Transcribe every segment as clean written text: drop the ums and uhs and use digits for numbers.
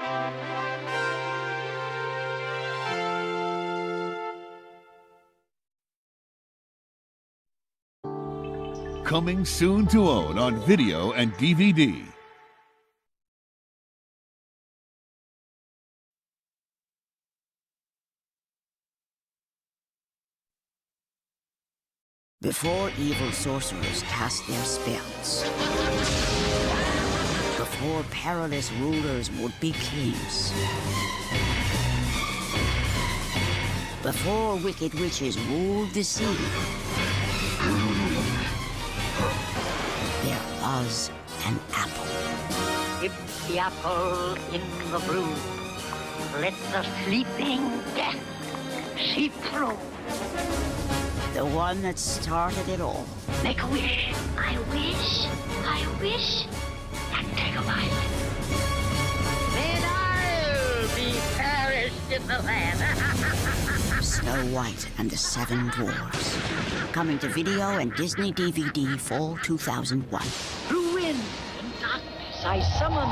Coming soon to own on video and DVD. Before evil sorcerers cast their spells, before perilous rulers would be kings, before wicked witches ruled the sea, there was an apple. Dip the apple in the brew. Let the sleeping death seep through. The one that started it all. Make a wish. I wish, and take a bite. Then I'll be perished in the land. Snow White and the Seven Dwarfs. Coming to video and Disney DVD fall 2001. Through wind and darkness I summon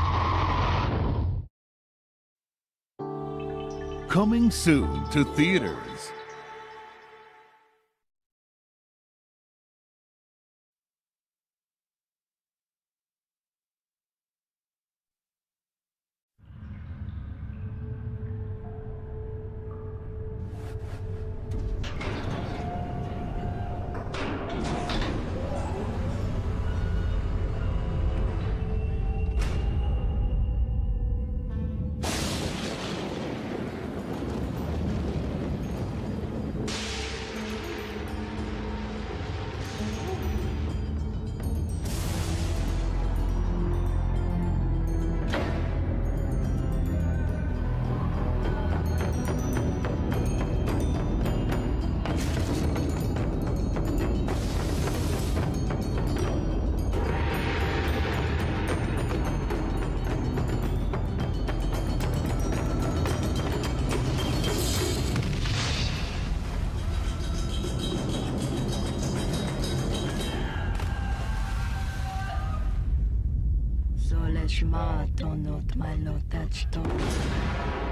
thee. Coming soon to theaters. Zoleshma tonot malot achton.